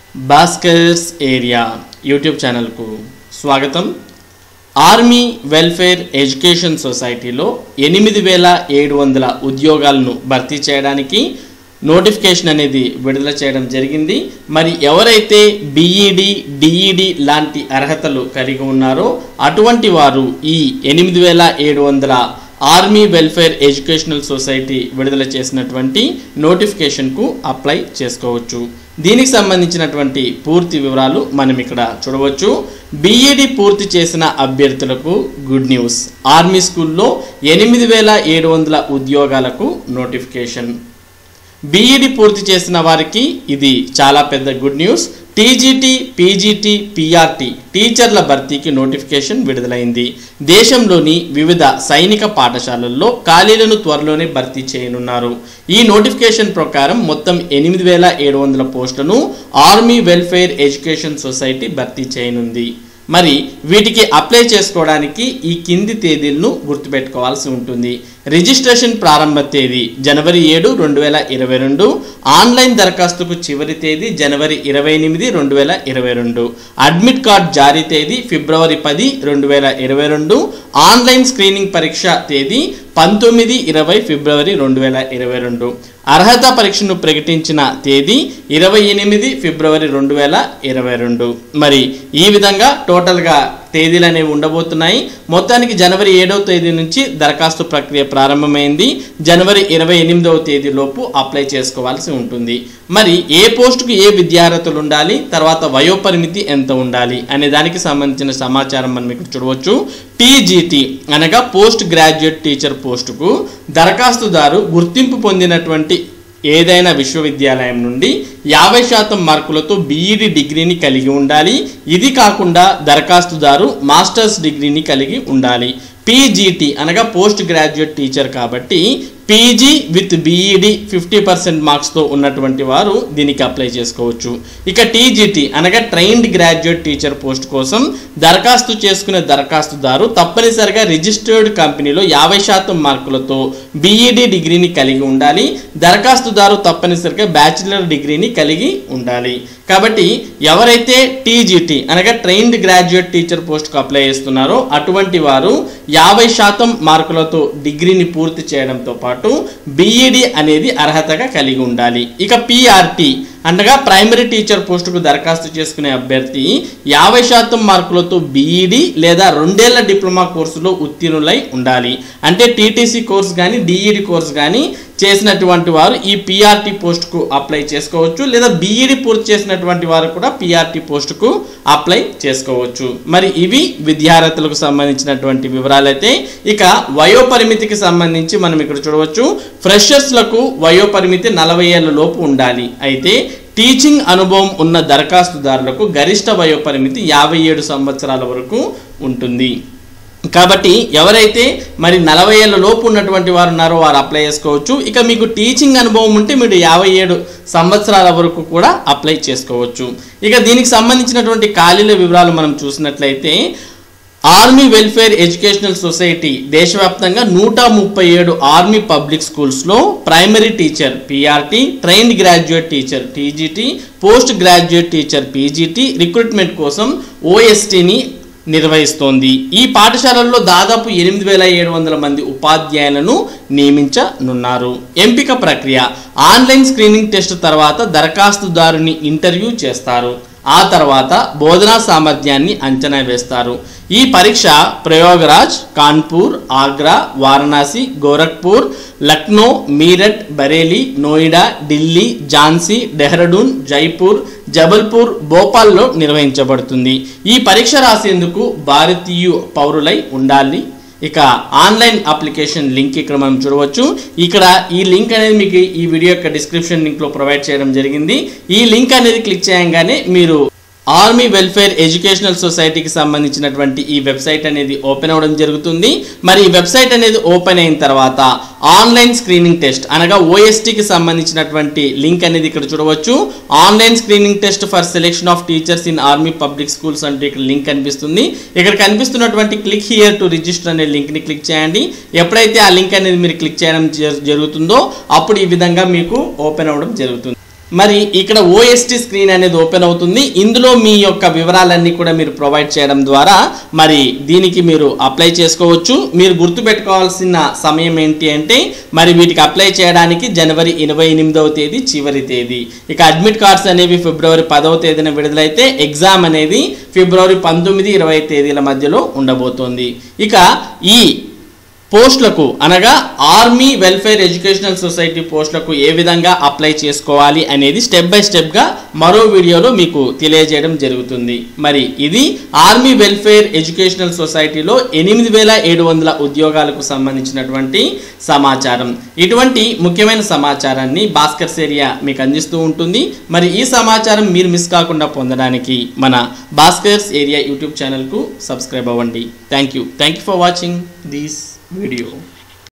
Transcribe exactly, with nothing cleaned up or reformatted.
Bhaskar's area YouTube ఛానల్కు స్వాగతం. Army welfare education సొసైటీలో ఎనిమిది వేల ఏడు వందల ఉద్యోగాలను భర్తీ చేయడానికి నోటిఫికేషన్ అనేది విడుదల చేయడం జరిగింది. మరి ఎవరైతే బీఈడి డిఈడి లాంటి అర్హతలు కలిగి ఉన్నారో అటువంటి వారు ఈ ఎనిమిది వేల ఏడు వందల ఆర్మీ వెల్ఫేర్ ఎడ్యుకేషనల్ సొసైటీ విడుదల చేసినటువంటి నోటిఫికేషన్కు అప్లై చేసుకోవచ్చు. దీనికి సంబంధించినటువంటి పూర్తి వివరాలు మనం ఇక్కడ చూడవచ్చు. బీఈడి పూర్తి చేసిన అభ్యర్థులకు గుడ్ న్యూస్. ఆర్మీ స్కూల్లో ఎనిమిది వేల ఏడు వందల ఉద్యోగాలకు నోటిఫికేషన్. బీఈడి పూర్తి చేసిన వారికి ఇది చాలా పెద్ద good news. TGT, PGT, PRT టీచర్ల భర్తీకి నోటిఫికేషన్ విడుదలైంది. దేశంలోని వివిధ సైనిక పాఠశాలల్లో ఖాళీలను త్వరలోనే భర్తీ చేయనున్నారు. ఈ నోటిఫికేషన్ ప్రకారం మొత్తం ఎనిమిది వేల ఏడు వందల పోస్టులను ఆర్మీ వెల్ఫేర్ ఎడ్యుకేషన్ సొసైటీ భర్తీ చేయనుంది. మరి వీటికి అప్లై చేసుకోవడానికి ఈ కింది తేదీలను గుర్తుపెట్టుకోవాల్సి ఉంటుంది. రిజిస్ట్రేషన్ ప్రారంభ తేదీ జనవరి ఏడు రెండు వేల ఇరవై రెండు. ఆన్లైన్ దరఖాస్తుకు చివరి తేదీ జనవరి ఇరవై ఎనిమిది రెండు వేల ఇరవై రెండు. అడ్మిట్ కార్డ్ జారీ తేదీ ఫిబ్రవరి పది రెండు వేల ఇరవై రెండు. ఆన్లైన్ స్క్రీనింగ్ పరీక్ష తేదీ పంతొమ్మిది ఇరవై ఫిబ్రవరి రెండు వేల ఇరవై రెండు. అర్హత పరీక్షను ప్రకటించిన తేదీ ఇరవై ఎనిమిది ఫిబ్రవరి రెండు వేల ఇరవై రెండు. మరి ఈ విధంగా టోటల్గా తేదీలు అనేవి ఉండబోతున్నాయి. మొత్తానికి జనవరి ఏడవ తేదీ నుంచి దరఖాస్తు ప్రక్రియ ప్రారంభమైంది. జనవరి ఇరవై ఎనిమిదవ తేదీ లోపు అప్లై చేసుకోవాల్సి ఉంటుంది. మరి ఏ పోస్టుకు ఏ విద్యార్హతలు ఉండాలి, తర్వాత వయోపరిమితి ఎంత ఉండాలి అనే దానికి సంబంధించిన సమాచారం మనం ఇక్కడ చూడవచ్చు. టీజీటీ అనగా పోస్ట్ గ్రాడ్యుయేట్ టీచర్ పోస్టుకు దరఖాస్తుదారు గుర్తింపు పొందినటువంటి ఏదైనా విశ్వవిద్యాలయం నుండి యాభై శాతం మార్కులతో బీఈడి డిగ్రీని కలిగి ఉండాలి. ఇది కాకుండా దరఖాస్తుదారు మాస్టర్స్ డిగ్రీని కలిగి ఉండాలి. పీజీటీ అనగా పోస్ట్ గ్రాడ్యుయేట్ టీచర్ కాబట్టి PG with BEd fifty percent మార్క్స్తో ఉన్నటువంటి వారు దీనికి అప్లై చేసుకోవచ్చు. ఇక టీజీటీ అనగా ట్రైన్డ్ గ్రాడ్యుయేట్ టీచర్ పోస్ట్ కోసం దరఖాస్తు చేసుకునే దరఖాస్తుదారు తప్పనిసరిగా రిజిస్టర్డ్ కంపెనీలో యాభై శాతం మార్కులతో బీఈడి డిగ్రీని కలిగి ఉండాలి. దరఖాస్తుదారు తప్పనిసరిగా బ్యాచిలర్ డిగ్రీని కలిగి ఉండాలి. కాబట్టి ఎవరైతే టీజీటీ అనగా ట్రైన్డ్ గ్రాడ్యుయేట్ టీచర్ పోస్ట్కు అప్లై చేస్తున్నారో అటువంటి వారు యాభై శాతం మార్కులతో డిగ్రీని పూర్తి చేయడంతో పాటు బీఈడి అనేది అర్హతగా కలిగి ఉండాలి. ఇక పీఆర్టీ అనగా ప్రైమరీ టీచర్ పోస్టుకు దరఖాస్తు చేసుకునే అభ్యర్థి యాభై శాతం మార్కులతో బీఈడి లేదా రెండేళ్ల డిప్లొమా కోర్సులో ఉత్తీర్ణులై ఉండాలి. అంటే టీటీసీ కోర్స్ కానీ డిఈడి కోర్స్ కానీ చేసినటువంటి వారు ఈ పీఆర్టీ పోస్టుకు అప్లై చేసుకోవచ్చు. లేదా బీఈడి పూర్తి చేసినటువంటి వారు కూడా పీఆర్టీ పోస్టుకు అప్లై చేసుకోవచ్చు. మరి ఇవి విద్యార్హతలకు సంబంధించినటువంటి వివరాలు అయితే. ఇక వయోపరిమితికి సంబంధించి మనం ఇక్కడ చూడవచ్చు. ఫ్రెషర్స్లకు వయోపరిమితి నలభై ఏళ్ల లోపు ఉండాలి. అయితే టీచింగ్ అనుభవం ఉన్న దరఖాస్తుదారులకు గరిష్ట వయోపరిమితి యాభై ఏడు సంవత్సరాల వరకు ఉంటుంది. కాబట్టి ఎవరైతే మరి నలభై ఏళ్ళ లోపు ఉన్నటువంటి వారు ఉన్నారో వారు అప్లై చేసుకోవచ్చు. ఇక మీకు టీచింగ్ అనుభవం ఉంటే మీరు యాభై ఏడు సంవత్సరాల వరకు కూడా అప్లై చేసుకోవచ్చు. ఇక దీనికి సంబంధించినటువంటి ఖాళీల వివరాలు మనం చూసినట్లయితే ఆర్మీ వెల్ఫేర్ ఎడ్యుకేషనల్ సొసైటీ దేశవ్యాప్తంగా నూట ముప్పై ఏడు ఆర్మీ పబ్లిక్ స్కూల్స్లో primary teacher PRT, trained graduate teacher TGT, post graduate teacher PGT recruitment కోసం ఓఎస్టీని నిర్వహిస్తోంది. ఈ పాఠశాలల్లో దాదాపు ఎనిమిది వేల ఏడు వందల మంది ఉపాధ్యాయులను నియమించనున్నారు. ఎంపిక ప్రక్రియ ఆన్లైన్ స్క్రీనింగ్ టెస్ట్ తర్వాత దరఖాస్తుదారుని ఇంటర్వ్యూ చేస్తారు. ఆ తర్వాత బోధనా సామర్థ్యాన్ని అంచనా వేస్తారు. ఈ పరీక్ష ప్రయాగ్రాజ్, కాన్పూర్, ఆగ్రా, వారణాసి, గోరఖ్పూర్, లక్నో, మీరట్, బరేలీ, నోయిడా, ఢిల్లీ, ఝాన్సీ, డెహ్రాడూన్, జైపూర్, జబల్పూర్, భోపాల్లో నిర్వహించబడుతుంది. ఈ పరీక్ష రాసేందుకు భారతీయ పౌరులై ఉండాలి. ఇక ఆన్లైన్ అప్లికేషన్ లింక్ ఇక్కడ మనం చూడవచ్చు. ఇక్కడ ఈ లింక్ అనేది మీకు ఈ వీడియో యొక్క డిస్క్రిప్షన్ లింక్లో ప్రొవైడ్ చేయడం జరిగింది. ఈ లింక్ అనేది క్లిక్ చేయగానే మీరు ఆర్మీ వెల్ఫేర్ ఎడ్యుకేషనల్ సొసైటీకి సంబంధించినటువంటి ఈ వెబ్సైట్ అనేది ఓపెన్ అవ్వడం జరుగుతుంది. మరి ఈ వెబ్సైట్ అనేది ఓపెన్ అయిన తర్వాత ఆన్లైన్ స్క్రీనింగ్ టెస్ట్ అనగా ఓఎస్టీకి సంబంధించినటువంటి లింక్ అనేది ఇక్కడ చూడవచ్చు. Online screening test for selection of teachers in army public schools అంటే ఇక్కడ లింక్ కనిపిస్తుంది. ఇక్కడ కనిపిస్తున్నటువంటి క్లిక్ హియర్ టు రిజిస్టర్ అనే లింక్ని క్లిక్ చేయండి. ఎప్పుడైతే ఆ లింక్ అనేది మీరు క్లిక్ చేయడం జరుగుతుందో అప్పుడు ఈ విధంగా మీకు ఓపెన్ అవ్వడం జరుగుతుంది. మరి ఇక్కడ ఓఎస్టీ స్క్రీన్ అనేది ఓపెన్ అవుతుంది. ఇందులో మీ యొక్క వివరాలన్నీ కూడా మీరు ప్రొవైడ్ చేయడం ద్వారా మరి దీనికి మీరు అప్లై చేసుకోవచ్చు. మీరు గుర్తుపెట్టుకోవాల్సిన సమయం ఏంటి అంటే మరి వీటికి అప్లై చేయడానికి జనవరి ఇరవై ఎనిమిదవ తేదీ చివరి తేదీ. ఇక అడ్మిట్ కార్డ్స్ అనేవి ఫిబ్రవరి పదవ తేదీన విడుదలైతే ఎగ్జామ్ అనేది ఫిబ్రవరి పంతొమ్మిది ఇరవై తేదీల మధ్యలో ఉండబోతోంది. ఇక ఈ పోస్టులకు అనగా ఆర్మీ వెల్ఫేర్ ఎడ్యుకేషనల్ సొసైటీ పోస్టులకు ఏ విధంగా అప్లై చేసుకోవాలి అనేది స్టెప్ బై స్టెప్గా మరో వీడియోలో మీకు తెలియజేయడం జరుగుతుంది. మరి ఇది ఆర్మీ వెల్ఫేర్ ఎడ్యుకేషనల్ సొసైటీలో ఎనిమిది వేల ఏడు వందల ఉద్యోగాలకు సంబంధించినటువంటి సమాచారం. ఇటువంటి ముఖ్యమైన సమాచారాన్ని భాస్కర్స్ ఏరియా మీకు అందిస్తూ ఉంటుంది. మరి ఈ సమాచారం మీరు మిస్ కాకుండా పొందడానికి మన భాస్కర్స్ ఏరియా యూట్యూబ్ ఛానల్కు సబ్స్క్రైబ్ అవ్వండి. Thank you thank you for watching this video.